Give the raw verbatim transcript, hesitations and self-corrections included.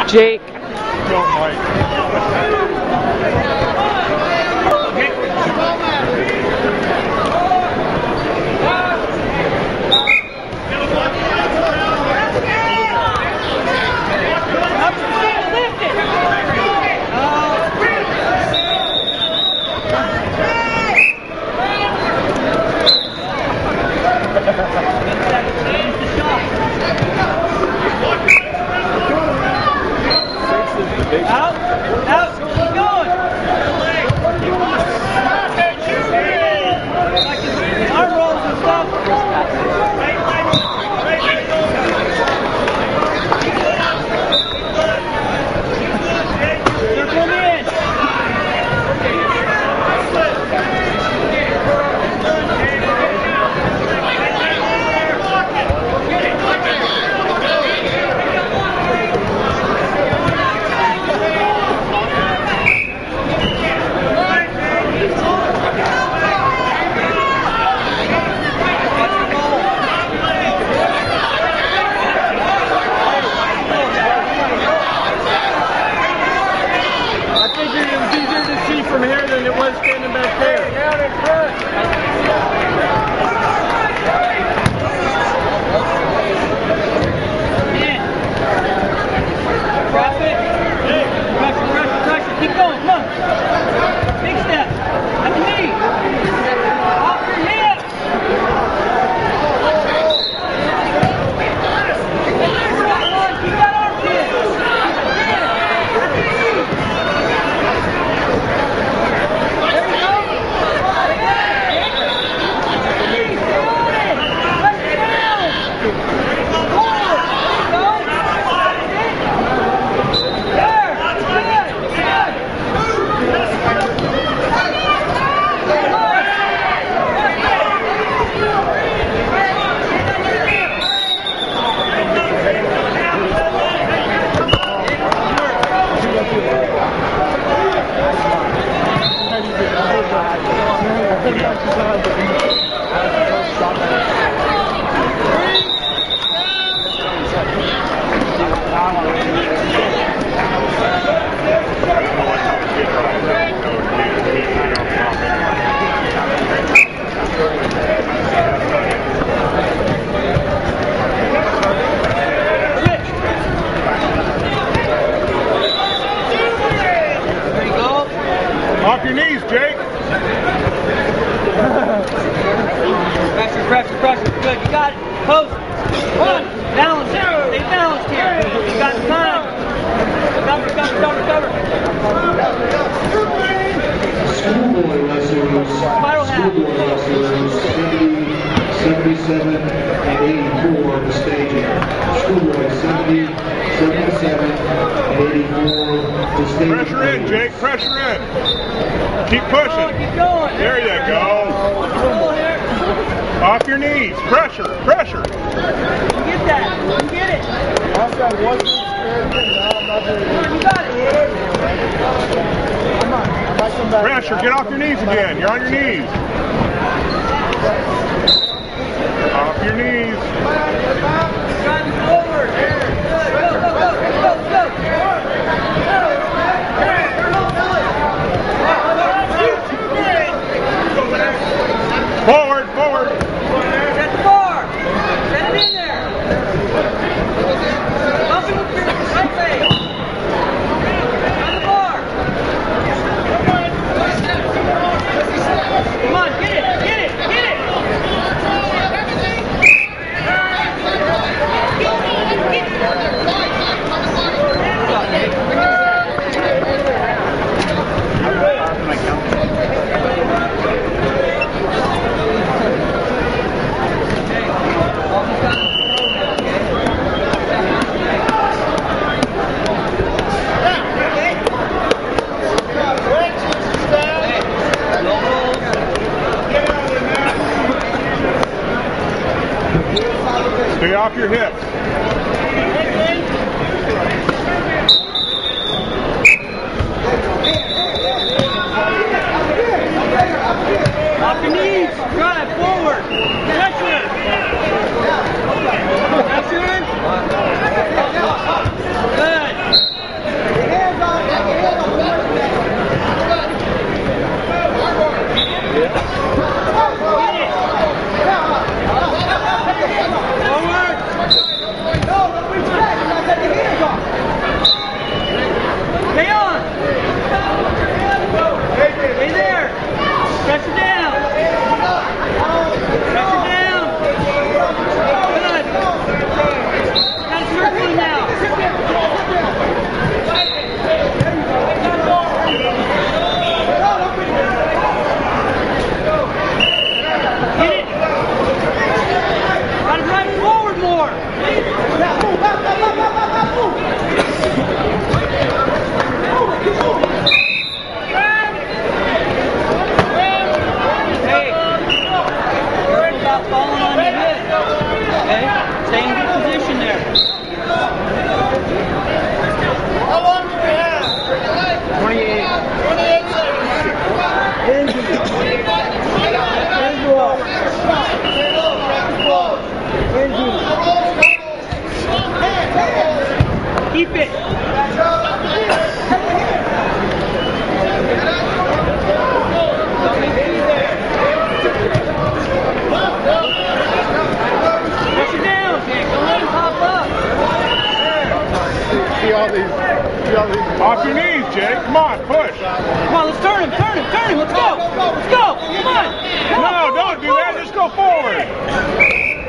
Jake. Don't Mike. Out, out, keep going. Arm rolls and stuff. Circle him in. From here than it was standing back there. Down in front. In. Drop it. Pressure, pressure, pressure. Keep going. Come on. Big step. At the knee. Off your hip. Keep that arm kid. Off your knees, Jake. Pressure, pressure, pressure. Good. You got it. Post. One. Balance. Stay balanced here. You got time. Cover, cover, cover, cover. Schoolboy wrestlers, Spiral half. schoolboy wrestlers, seventy-seven and eighty-four the staging. Schoolboy seventy, seventy-seven, and eighty-four the staging. Pressure in, Jake. Pressure in. Keep pushing. Keep going. There you go. Control here. Off your knees. Pressure. Pressure. You get that. You get it. Last time wasn't scared, now I'm not very Come on, you got it. Come on, I might come back. Pressure. Get off your knees again. You're on your knees. Off your knees. Driving forward. Good. Go, go, go. Go, go. Forward, forward. Set the bar. Set it in there. Bump it with your right leg. On the bar. Come on, get it, get it, get it. Stay off your hips. Off your knees. Drive forward. Pressure. Pressure. Good. Hey, careful about falling on your head. Okay? Stay in good position there. How long do we have? twenty-eight. twenty-eight seconds. Engine. Keep it. Push it down, Jake. Don't let him pop up. See all these, see all these. Off your knees, Jake. Come on, push. Come on, let's turn him, turn him, turn him. Let's go. Let's go. Come on. No, don't do that. Just go forward.